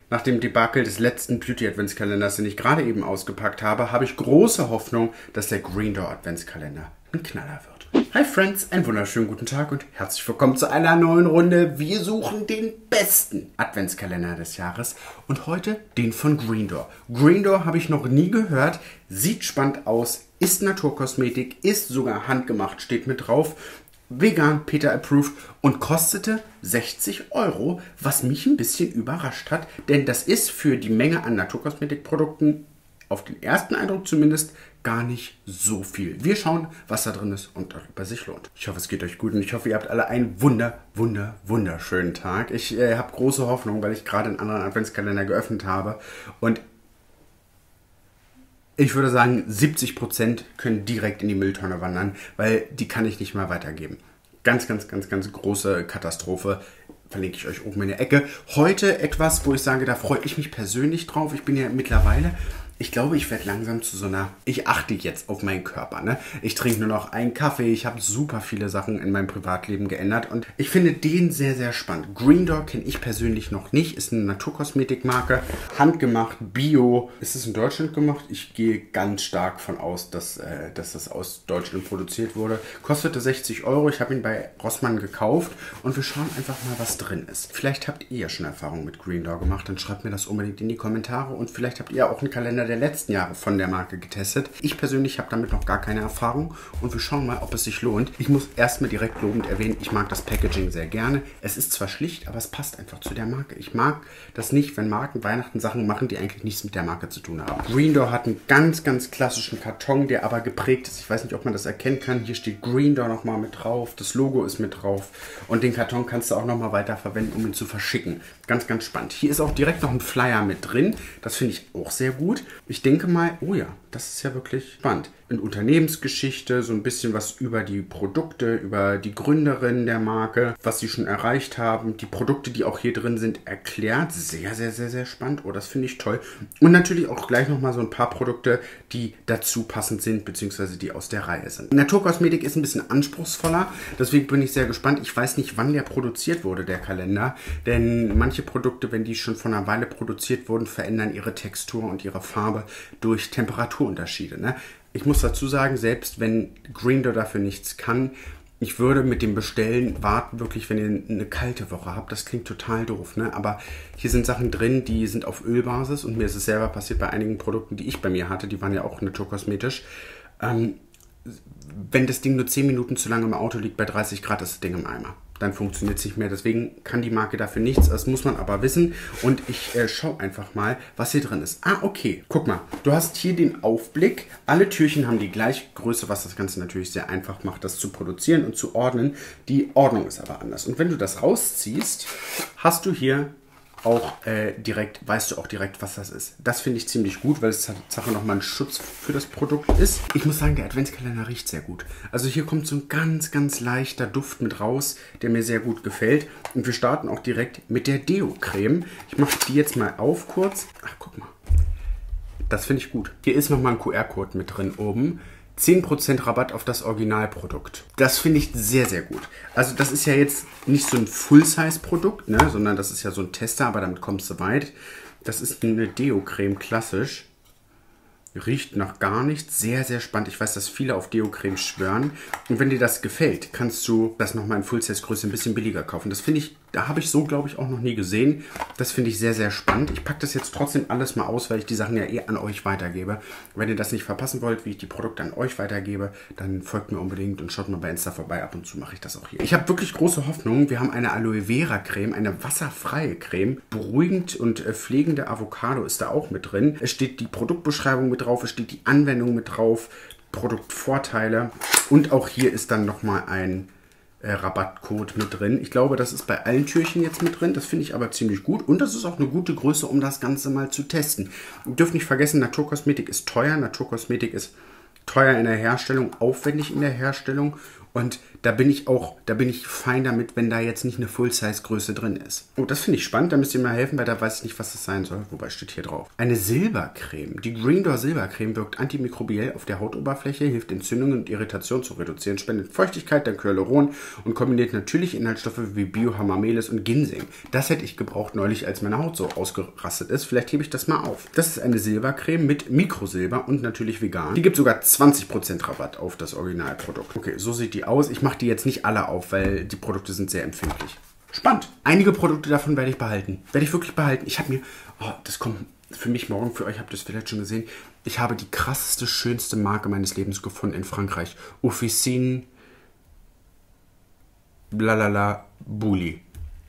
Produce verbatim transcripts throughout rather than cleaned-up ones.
Nach dem Debakel des letzten Beauty-Adventskalenders, den ich gerade eben ausgepackt habe, habe ich große Hoffnung, dass der Green Door Adventskalender ein Knaller wird. Hi Friends, einen wunderschönen guten Tag und herzlich willkommen zu einer neuen Runde. Wir suchen den besten Adventskalender des Jahres und heute den von Green Door. Green Door habe ich noch nie gehört, sieht spannend aus, ist Naturkosmetik, ist sogar handgemacht, steht mit drauf. Vegan, Peter approved und kostete sechzig Euro, was mich ein bisschen überrascht hat, denn das ist für die Menge an Naturkosmetikprodukten, auf den ersten Eindruck zumindest, gar nicht so viel. Wir schauen, was da drin ist und darüber sich lohnt. Ich hoffe, es geht euch gut und ich hoffe, ihr habt alle einen wunder, wunder, wunderschönen Tag. Ich äh, habe große Hoffnung, weil ich gerade einen anderen Adventskalender geöffnet habe und ich würde sagen, siebzig Prozent können direkt in die Mülltonne wandern, weil die kann ich nicht mal weitergeben. Ganz, ganz, ganz, ganz große Katastrophe. Verlinke ich euch oben in der Ecke. Heute etwas, wo ich sage, da freue ich mich persönlich drauf. Ich bin ja mittlerweile... Ich glaube, ich werde langsam zu so einer... Ich achte jetzt auf meinen Körper, ne? Ich trinke nur noch einen Kaffee. Ich habe super viele Sachen in meinem Privatleben geändert. Und ich finde den sehr, sehr spannend. Green Door kenne ich persönlich noch nicht. Ist eine Naturkosmetikmarke. Handgemacht, Bio. Ist es in Deutschland gemacht? Ich gehe ganz stark von aus, dass, äh, dass das aus Deutschland produziert wurde. Kostete sechzig Euro. Ich habe ihn bei Rossmann gekauft. Und wir schauen einfach mal, was drin ist. Vielleicht habt ihr ja schon Erfahrung mit Green Door gemacht. Dann schreibt mir das unbedingt in die Kommentare. Und vielleicht habt ihr auch einen Kalender der letzten Jahre von der Marke getestet. Ich persönlich habe damit noch gar keine Erfahrung und wir schauen mal, ob es sich lohnt. Ich muss erstmal direkt lobend erwähnen, ich mag das Packaging sehr gerne. Es ist zwar schlicht, aber es passt einfach zu der Marke. Ich mag das nicht, wenn Marken Weihnachten Sachen machen, die eigentlich nichts mit der Marke zu tun haben. Green Door hat einen ganz, ganz klassischen Karton, der aber geprägt ist. Ich weiß nicht, ob man das erkennen kann. Hier steht Green Door nochmal mit drauf. Das Logo ist mit drauf. Und den Karton kannst du auch nochmal weiter verwenden, um ihn zu verschicken. Ganz, ganz spannend. Hier ist auch direkt noch ein Flyer mit drin. Das finde ich auch sehr gut. Ich denke mal, oh ja, das ist ja wirklich spannend. In Unternehmensgeschichte, so ein bisschen was über die Produkte, über die Gründerin der Marke, was sie schon erreicht haben, die Produkte, die auch hier drin sind, erklärt. Sehr, sehr, sehr, sehr spannend. Oh, das finde ich toll. Und natürlich auch gleich nochmal so ein paar Produkte, die dazu passend sind, beziehungsweise die aus der Reihe sind. Naturkosmetik ist ein bisschen anspruchsvoller, deswegen bin ich sehr gespannt. Ich weiß nicht, wann der produziert wurde, der Kalender, denn manche Produkte, wenn die schon vor einer Weile produziert wurden, verändern ihre Textur und ihre Farbe durch Temperaturunterschiede. Ne? Ich muss dazu sagen, selbst wenn Green Door dafür nichts kann, ich würde mit dem Bestellen warten, wirklich, wenn ihr eine kalte Woche habt. Das klingt total doof, ne? Aber hier sind Sachen drin, die sind auf Ölbasis und mir ist es selber passiert bei einigen Produkten, die ich bei mir hatte, die waren ja auch naturkosmetisch. Ähm, wenn das Ding nur zehn Minuten zu lange im Auto liegt, bei dreißig Grad ist das Ding im Eimer. Dann funktioniert es nicht mehr. Deswegen kann die Marke dafür nichts. Das muss man aber wissen. Und ich äh, schaue einfach mal, was hier drin ist. Ah, okay. Guck mal. Du hast hier den Aufblick. Alle Türchen haben die gleiche Größe, was das Ganze natürlich sehr einfach macht, das zu produzieren und zu ordnen. Die Ordnung ist aber anders. Und wenn du das rausziehst, hast du hier auch äh, direkt, weißt du auch direkt, was das ist. Das finde ich ziemlich gut, weil es Tatsache nochmal ein Schutz für das Produkt ist. Ich muss sagen, der Adventskalender riecht sehr gut. Also hier kommt so ein ganz, ganz leichter Duft mit raus, der mir sehr gut gefällt. Und wir starten auch direkt mit der Deo-Creme. Ich mache die jetzt mal auf kurz. Ach, guck mal. Das finde ich gut. Hier ist nochmal ein Q R-Code mit drin oben. zehn Prozent Rabatt auf das Originalprodukt. Das finde ich sehr, sehr gut. Also das ist ja jetzt nicht so ein Full-Size-Produkt, ne, sondern das ist ja so ein Tester, aber damit kommst du weit. Das ist eine Deo-Creme klassisch. Riecht nach gar nichts. Sehr, sehr spannend. Ich weiß, dass viele auf Deo-Creme schwören. Und wenn dir das gefällt, kannst du das nochmal in Full-Size-Größe ein bisschen billiger kaufen. Das finde ich, da habe ich so, glaube ich, auch noch nie gesehen. Das finde ich sehr, sehr spannend. Ich packe das jetzt trotzdem alles mal aus, weil ich die Sachen ja eh an euch weitergebe. Wenn ihr das nicht verpassen wollt, wie ich die Produkte an euch weitergebe, dann folgt mir unbedingt und schaut mal bei Insta vorbei. Ab und zu mache ich das auch hier. Ich habe wirklich große Hoffnung. Wir haben eine Aloe Vera Creme, eine wasserfreie Creme. Beruhigend und äh, pflegende Avocado ist da auch mit drin. Es steht die Produktbeschreibung mit drauf, es steht die Anwendung mit drauf, Produktvorteile und auch hier ist dann nochmal ein äh, Rabattcode mit drin. Ich glaube, das ist bei allen Türchen jetzt mit drin, das finde ich aber ziemlich gut und das ist auch eine gute Größe, um das Ganze mal zu testen. Ihr dürft nicht vergessen, Naturkosmetik ist teuer, Naturkosmetik ist teuer in der Herstellung, aufwendig in der Herstellung und Da bin ich auch, da bin ich fein damit, wenn da jetzt nicht eine Full-Size-Größe drin ist. Oh, das finde ich spannend, da müsst ihr mir helfen, weil da weiß ich nicht, was das sein soll. Wobei steht hier drauf. Eine Silbercreme. Die Green Door Silbercreme wirkt antimikrobiell auf der Hautoberfläche, hilft Entzündungen und Irritation zu reduzieren, spendet Feuchtigkeit, dank Hyaluron und kombiniert natürliche Inhaltsstoffe wie Biohamamelis und Ginseng. Das hätte ich gebraucht neulich, als meine Haut so ausgerastet ist. Vielleicht hebe ich das mal auf. Das ist eine Silbercreme mit Mikrosilber und natürlich vegan. Die gibt sogar zwanzig Prozent Rabatt auf das Originalprodukt. Okay, so sieht die aus. Ich mache die jetzt nicht alle auf, weil die Produkte sind sehr empfindlich. Spannend. Einige Produkte davon werde ich behalten. Werde ich wirklich behalten. Ich habe mir, oh, das kommt für mich morgen, für euch habt ihr es vielleicht schon gesehen, ich habe die krasseste, schönste Marke meines Lebens gefunden in Frankreich. Officine Blalala Bouli.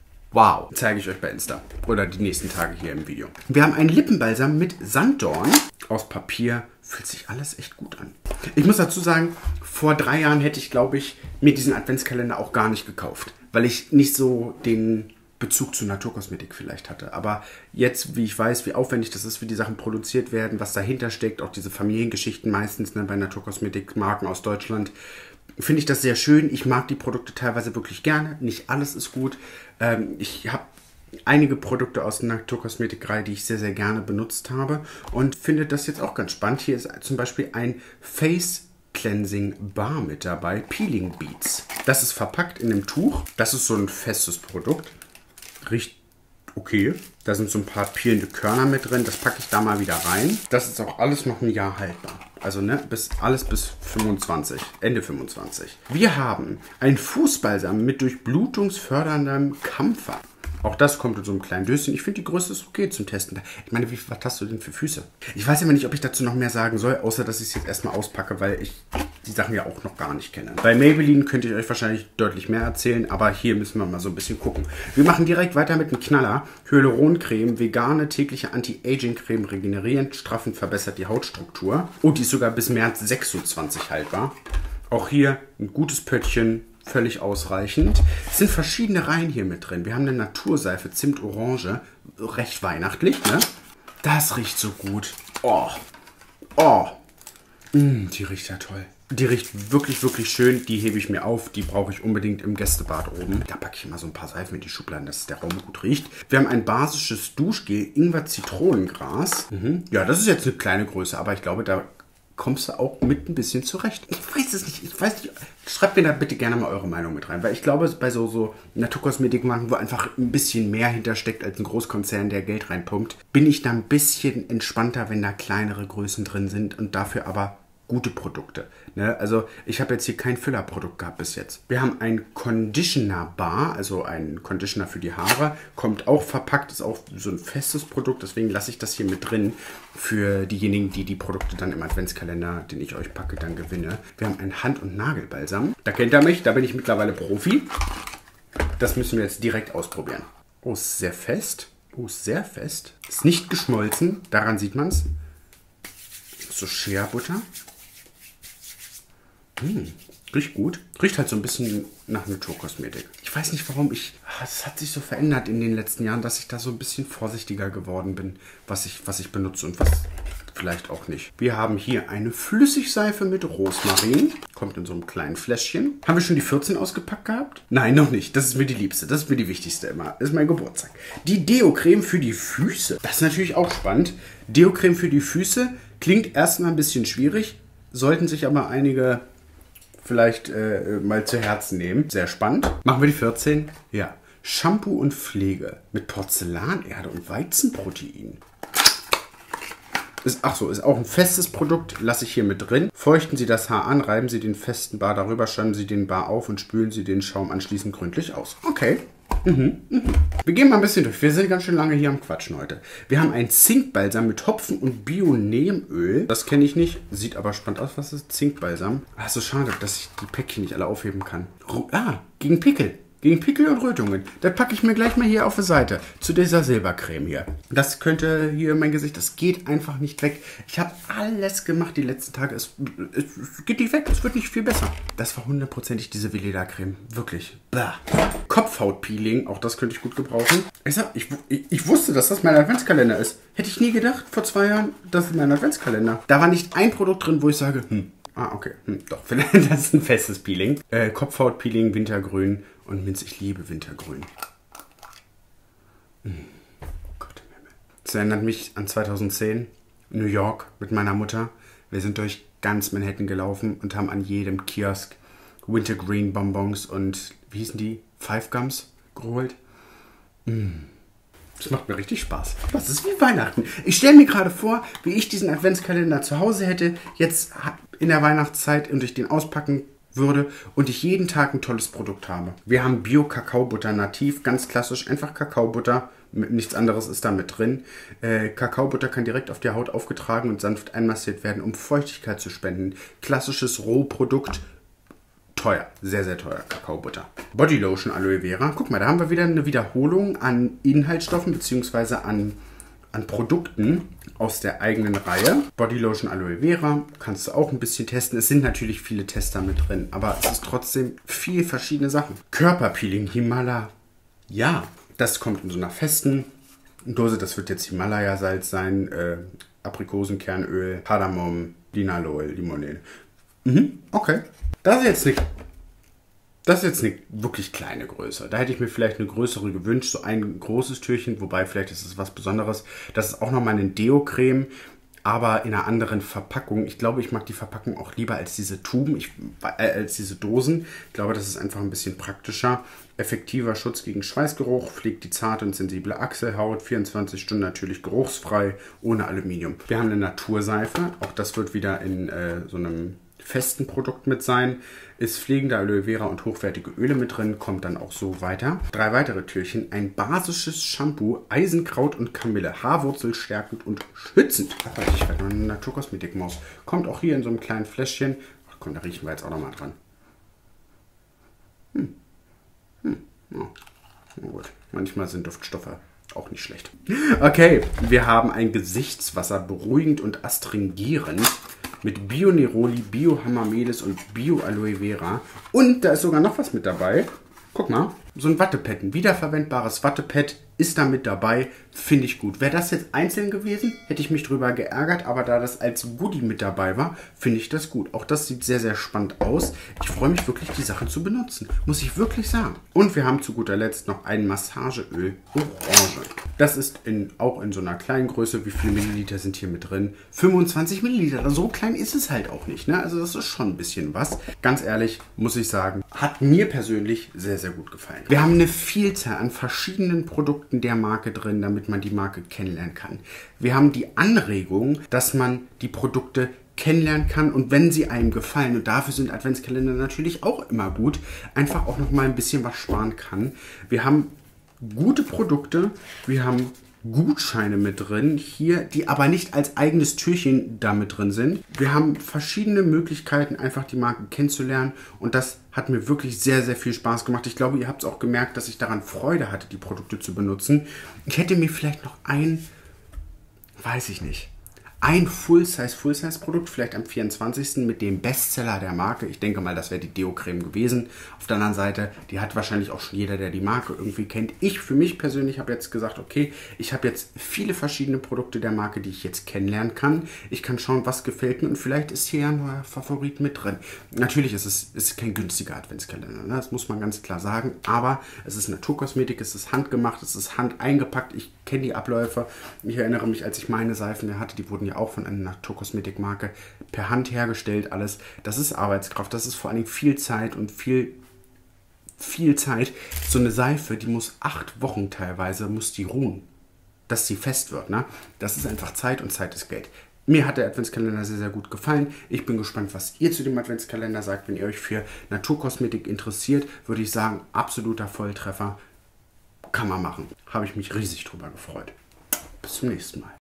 Wow. Zeige ich euch bei Insta. Oder die nächsten Tage hier im Video. Wir haben einen Lippenbalsam mit Sanddorn. Aus Papier. Fühlt sich alles echt gut an. Ich muss dazu sagen, vor drei Jahren hätte ich, glaube ich, mir diesen Adventskalender auch gar nicht gekauft. Weil ich nicht so den Bezug zu Naturkosmetik vielleicht hatte. Aber jetzt, wie ich weiß, wie aufwendig das ist, wie die Sachen produziert werden, was dahinter steckt, auch diese Familiengeschichten meistens, ne, bei Naturkosmetikmarken aus Deutschland, finde ich das sehr schön. Ich mag die Produkte teilweise wirklich gerne. Nicht alles ist gut. Ähm, ich habe einige Produkte aus der Naturkosmetikreihe, die ich sehr, sehr gerne benutzt habe und finde das jetzt auch ganz spannend. Hier ist zum Beispiel ein Face Cleansing Bar mit dabei, Peeling Beads. Das ist verpackt in einem Tuch. Das ist so ein festes Produkt. Riecht okay. Da sind so ein paar peelende Körner mit drin. Das packe ich da mal wieder rein. Das ist auch alles noch ein Jahr haltbar. Also ne, bis, alles bis fünfundzwanzig, Ende fünfundzwanzig. Wir haben ein Fußbalsam mit durchblutungsförderndem Kampfer. Auch das kommt in so einem kleinen Döschen. Ich finde, die Größe ist okay zum Testen. Ich meine, wie, was hast du denn für Füße? Ich weiß immer nicht, ob ich dazu noch mehr sagen soll, außer dass ich es jetzt erstmal auspacke, weil ich die Sachen ja auch noch gar nicht kenne. Bei Maybelline könnte ich euch wahrscheinlich deutlich mehr erzählen, aber hier müssen wir mal so ein bisschen gucken. Wir machen direkt weiter mit einem Knaller. Hyaluroncreme, vegane tägliche Anti-Aging-Creme, regenerierend, straffend, verbessert die Hautstruktur. Und die ist sogar bis März sechsundzwanzig haltbar. Auch hier ein gutes Pöttchen. Völlig ausreichend. Es sind verschiedene Reihen hier mit drin. Wir haben eine Naturseife, Zimt, Orange. Recht weihnachtlich, ne? Das riecht so gut. Oh. Oh. Mm, die riecht ja toll. Die riecht wirklich, wirklich schön. Die hebe ich mir auf. Die brauche ich unbedingt im Gästebad oben. Da packe ich mal so ein paar Seifen in die Schubladen, dass der Raum gut riecht. Wir haben ein basisches Duschgel, Ingwer-Zitronengras. Mhm. Ja, das ist jetzt eine kleine Größe, aber ich glaube, da kommst du auch mit ein bisschen zurecht. Ich weiß es nicht. Ich weiß nicht. Schreibt mir da bitte gerne mal eure Meinung mit rein. Weil ich glaube, bei so, so Naturkosmetikmarken, wo einfach ein bisschen mehr hintersteckt als ein Großkonzern, der Geld reinpumpt, bin ich da ein bisschen entspannter, wenn da kleinere Größen drin sind und dafür aber gute Produkte. Ne? Also ich habe jetzt hier kein Füllerprodukt gehabt bis jetzt. Wir haben ein Conditioner Bar, also ein Conditioner für die Haare. Kommt auch verpackt, ist auch so ein festes Produkt. Deswegen lasse ich das hier mit drin für diejenigen, die die Produkte dann im Adventskalender, den ich euch packe, dann gewinne. Wir haben einen Hand- und Nagelbalsam. Da kennt ihr mich, da bin ich mittlerweile Profi. Das müssen wir jetzt direkt ausprobieren. Oh, ist sehr fest. Oh, ist sehr fest. Ist nicht geschmolzen, daran sieht man es. So Shea-Butter. Hm, riecht gut. Riecht halt so ein bisschen nach Naturkosmetik. Ich weiß nicht, warum ich... Es hat sich so verändert in den letzten Jahren, dass ich da so ein bisschen vorsichtiger geworden bin, was ich, was ich benutze und was vielleicht auch nicht. Wir haben hier eine Flüssigseife mit Rosmarin. Kommt in so einem kleinen Fläschchen. Haben wir schon die vierzehn ausgepackt gehabt? Nein, noch nicht. Das ist mir die liebste. Das ist mir die wichtigste immer. Das ist mein Geburtstag. Die Deo-Creme für die Füße. Das ist natürlich auch spannend. Deo-Creme für die Füße klingt erstmal ein bisschen schwierig. Sollten sich aber einige vielleicht äh, mal zu Herzen nehmen. Sehr spannend. Machen wir die vierzehn? Ja. Shampoo und Pflege mit Porzellanerde und Weizenprotein. Ist, ach so, ist auch ein festes Produkt, lasse ich hier mit drin. Feuchten Sie das Haar an, reiben Sie den festen Bar darüber, schäumen Sie den Bar auf und spülen Sie den Schaum anschließend gründlich aus. Okay. Mhm, mhm. Wir gehen mal ein bisschen durch. Wir sind ganz schön lange hier am Quatschen heute. Wir haben ein Zinkbalsam mit Hopfen und Bio-Neemöl. Das kenne ich nicht. Sieht aber spannend aus. Was ist Zinkbalsam? Ach, so schade, dass ich die Päckchen nicht alle aufheben kann. Ah, gegen Pickel. Gegen Pickel und Rötungen. Das packe ich mir gleich mal hier auf die Seite. Zu dieser Silbercreme hier. Das könnte hier mein Gesicht, das geht einfach nicht weg. Ich habe alles gemacht die letzten Tage. Es, es, es geht nicht weg, es wird nicht viel besser. Das war hundertprozentig diese Veleda-Creme. Wirklich. Blah. Kopfhautpeeling, auch das könnte ich gut gebrauchen. Ich, sag, ich, ich, ich wusste, dass das mein Adventskalender ist. Hätte ich nie gedacht, vor zwei Jahren, das ist mein Adventskalender. Da war nicht ein Produkt drin, wo ich sage, hm, Ah, okay. Hm, doch, vielleicht das ist ein festes Peeling. Äh, Kopfhautpeeling, Wintergrün und Minz. Ich liebe Wintergrün. Hm. Gott im Himmel. Das erinnert mich an zweitausendzehn. New York mit meiner Mutter. Wir sind durch ganz Manhattan gelaufen und haben an jedem Kiosk Wintergreen Bonbons und, wie hießen die? Five Gums geholt. Mm. Das macht mir richtig Spaß. Das ist wie Weihnachten. Ich stelle mir gerade vor, wie ich diesen Adventskalender zu Hause hätte, jetzt in der Weihnachtszeit und ich den auspacken würde und ich jeden Tag ein tolles Produkt habe. Wir haben Bio-Kakaobutter nativ, ganz klassisch, einfach Kakaobutter. Nichts anderes ist da mit drin. Äh, Kakaobutter kann direkt auf die Haut aufgetragen und sanft einmassiert werden, um Feuchtigkeit zu spenden. Klassisches Rohprodukt. Teuer, sehr, sehr teuer, Kakaobutter. Bodylotion Aloe Vera. Guck mal, da haben wir wieder eine Wiederholung an Inhaltsstoffen bzw. an, an Produkten aus der eigenen Reihe. Bodylotion Aloe Vera kannst du auch ein bisschen testen. Es sind natürlich viele Tester mit drin, aber es ist trotzdem viel verschiedene Sachen. Körperpeeling Himalaya. Ja, das kommt in so einer festen Dose. Das wird jetzt Himalaya-Salz sein, äh, Aprikosenkernöl, Kardamom, Linalool, Limonene. Mhm, okay. Das ist jetzt nicht, das ist jetzt eine wirklich kleine Größe. Da hätte ich mir vielleicht eine größere gewünscht, so ein großes Türchen, wobei vielleicht ist es was Besonderes. Das ist auch nochmal eine Deo-Creme, aber in einer anderen Verpackung. Ich glaube, ich mag die Verpackung auch lieber als diese Tuben, ich, äh, als diese Dosen. Ich glaube, das ist einfach ein bisschen praktischer. Effektiver Schutz gegen Schweißgeruch, pflegt die zarte und sensible Achselhaut, vierundzwanzig Stunden natürlich geruchsfrei, ohne Aluminium. Wir haben eine Naturseife, auch das wird wieder in äh, so einem festen Produkt mit sein, ist pflegende Aloe Vera und hochwertige Öle mit drin, kommt dann auch so weiter. Drei weitere Türchen, ein basisches Shampoo, Eisenkraut und Kamille, Haarwurzel stärkend und schützend. Ach, ich werde noch eine Naturkosmetikmaus. Kommt auch hier in so einem kleinen Fläschchen. Ach komm, da riechen wir jetzt auch noch mal dran. Hm. Hm. Oh. Oh, gut. Manchmal sind Duftstoffe auch nicht schlecht. Okay, wir haben ein Gesichtswasser, beruhigend und astringierend. Mit Bio-Neroli, Bio-Hamamelis und Bio-Aloe Vera. Und da ist sogar noch was mit dabei. Guck mal, so ein Wattepad, ein wiederverwendbares Wattepad ist da mit dabei. Finde ich gut. Wäre das jetzt einzeln gewesen, hätte ich mich drüber geärgert. Aber da das als Goodie mit dabei war, finde ich das gut. Auch das sieht sehr, sehr spannend aus. Ich freue mich wirklich, die Sachen zu benutzen. Muss ich wirklich sagen. Und wir haben zu guter Letzt noch ein Massageöl Orange. Das ist in, auch in so einer kleinen Größe. Wie viele Milliliter sind hier mit drin? fünfundzwanzig Milliliter. So klein ist es halt auch nicht. Ne? Also das ist schon ein bisschen was. Ganz ehrlich, muss ich sagen, hat mir persönlich sehr, sehr gut gefallen. Wir haben eine Vielzahl an verschiedenen Produkten der Marke drin, damit man die Marke kennenlernen kann. Wir haben die Anregung, dass man die Produkte kennenlernen kann und wenn sie einem gefallen, und dafür sind Adventskalender natürlich auch immer gut, einfach auch noch mal ein bisschen was sparen kann. Wir haben gute Produkte, wir haben Gutscheine mit drin, hier, die aber nicht als eigenes Türchen da mit drin sind. Wir haben verschiedene Möglichkeiten, einfach die Marke kennenzulernen und das hat mir wirklich sehr, sehr viel Spaß gemacht. Ich glaube, ihr habt es auch gemerkt, dass ich daran Freude hatte, die Produkte zu benutzen. Ich hätte mir vielleicht noch ein, weiß ich nicht, ein Full-Size, Full-Size-Produkt, vielleicht am vierundzwanzigsten mit dem Bestseller der Marke. Ich denke mal, das wäre die Deo-Creme gewesen. Auf der anderen Seite, die hat wahrscheinlich auch schon jeder, der die Marke irgendwie kennt. Ich für mich persönlich habe jetzt gesagt, okay, ich habe jetzt viele verschiedene Produkte der Marke, die ich jetzt kennenlernen kann. Ich kann schauen, was gefällt mir und vielleicht ist hier ja ein neuer Favorit mit drin. Natürlich ist es ist kein günstiger Adventskalender, ne? Das muss man ganz klar sagen, aber es ist Naturkosmetik, es ist handgemacht, es ist handeingepackt. Ich kenne die Abläufe. Ich erinnere mich, als ich meine Seifen hatte, die wurden ja auch von einer Naturkosmetikmarke per Hand hergestellt, alles. Das ist Arbeitskraft, das ist vor allen Dingen viel Zeit und viel, viel Zeit. So eine Seife, die muss acht Wochen teilweise, muss die ruhen, dass sie fest wird. Ne? Das ist einfach Zeit und Zeit ist Geld. Mir hat der Adventskalender sehr, sehr gut gefallen. Ich bin gespannt, was ihr zu dem Adventskalender sagt. Wenn ihr euch für Naturkosmetik interessiert, würde ich sagen, absoluter Volltreffer. Kann man machen. Habe ich mich riesig drüber gefreut. Bis zum nächsten Mal.